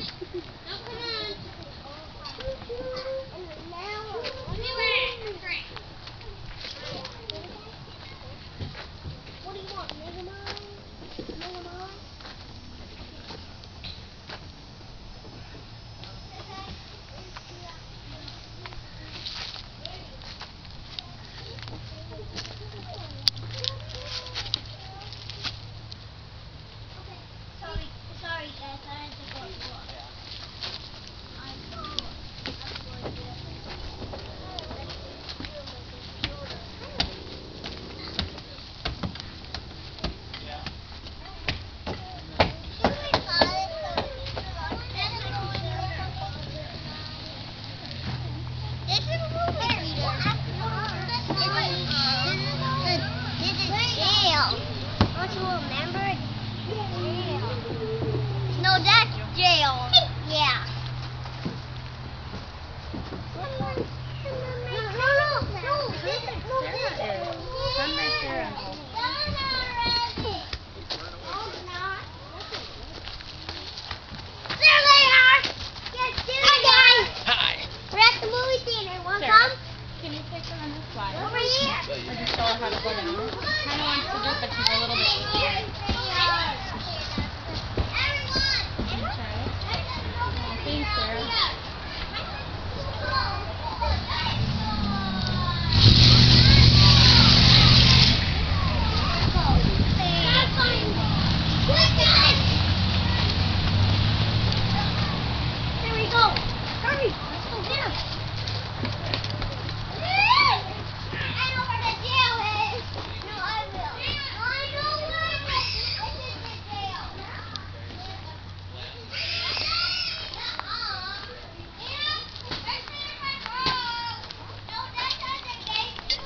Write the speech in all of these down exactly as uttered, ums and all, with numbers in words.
What do you want, Mega Man? Mega Man? Sorry, sorry guys, I had to go to work. No, that's jail. Yeah. No, no, no, no. This is no. Turn right there and go. There they are. Yes, there they are. Hi. We're at the movie theater. Want to Sarah, come? Can you take her on the slide? Over here. Or just show her how to go down? Kind of wants to do it, but she's a little bit scared. Can you try it? Oh, thanks, Sarah. There we go. Hurry. Let's go get him. I know where the jail is. No, I will. I know where this is the jail. No, that's not the gate.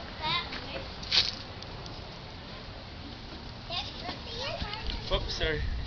Oops, sorry.